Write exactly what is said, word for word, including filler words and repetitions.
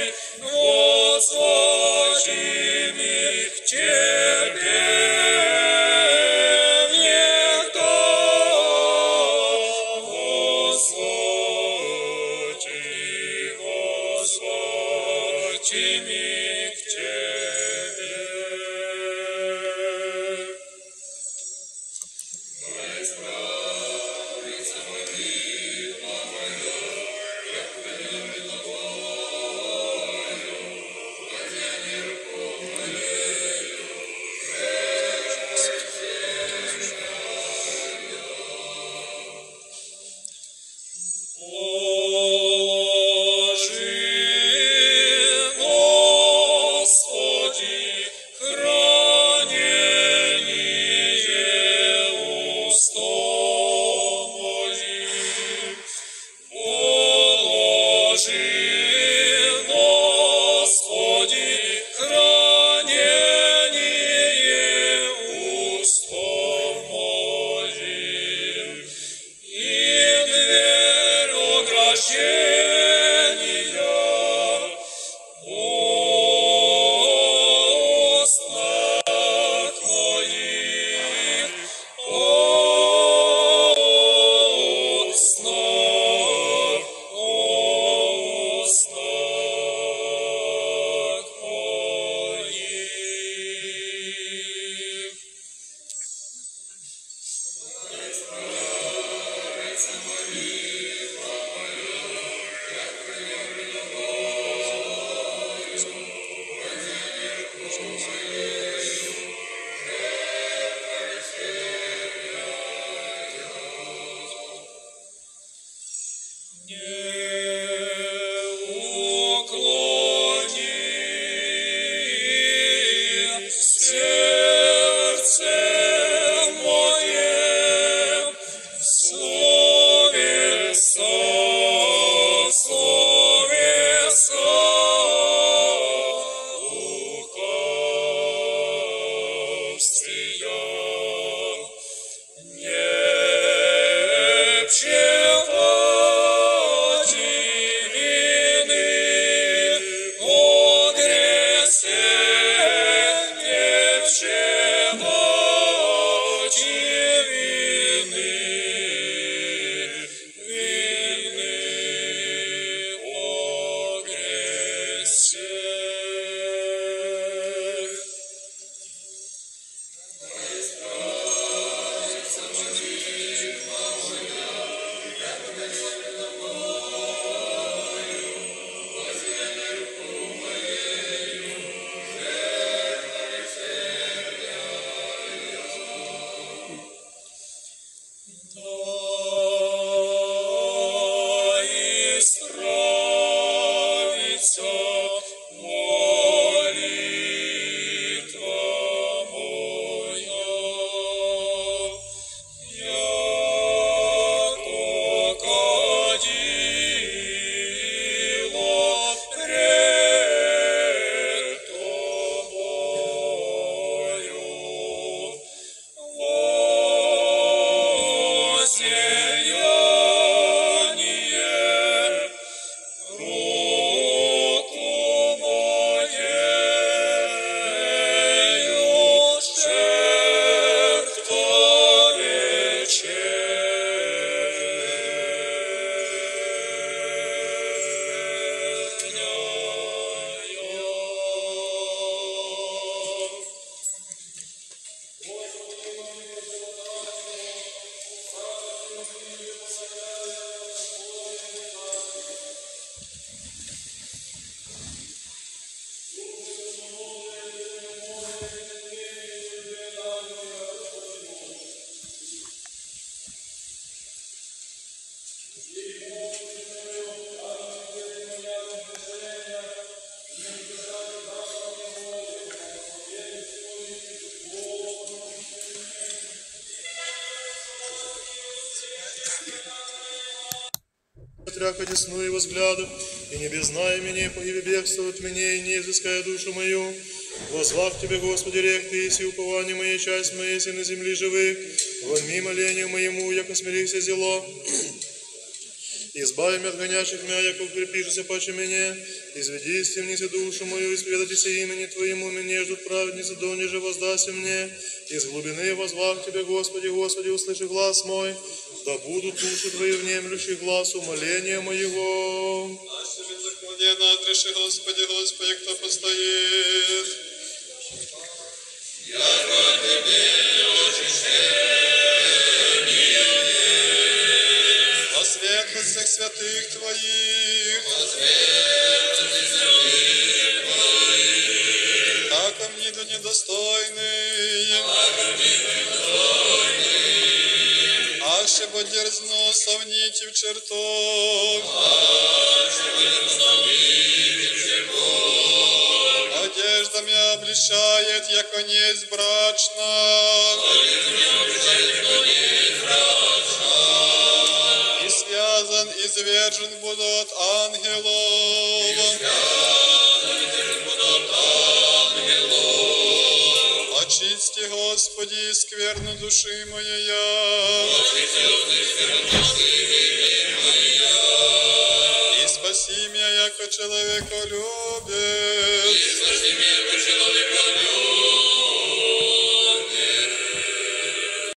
Тряха десну его взгляду, и не беззная меня, погибе бегство от меня, и не изыская душу мою. Возвав Тебе, Господи, рек Ты, и упование моей, часть моей, си на земли живых, вонми молению моему, яко смирихся зело. Избави меня от гонящих меня, яко укрепишься паче меня. Изведи из темницы душу мою, исповедайтесь имени Твоему, меня ждут праведницы, донеже воздаси мне. Из глубины возвах Тебе, Господи, Господи, услыши глаз мой. Да будут уши Твои внемлющий глаз умоления моего. Наше беззаконие надреши, Господи, Господи, кто постоит. Яко Тебе очищение есть. Во светлость всех святых Твоих. Во светлость святых Твоих. Яко мниду недостойный. Яко мниду недостойный. Аше бо дерзно совнити в чертог. Аше бо дерзно совнити в чертог. Одежда меня обличает, яко несть брачна. Одежда меня обличает, яко несть брачна. И связан, и извержен буду от ангелов. И связан, и извержен буду от ангелов. Очисти, Господи, скверну души моя. Очисти, Господи, скверну души моя. И спаси меня, яко человека любит. И спаси меня, яко человека любит.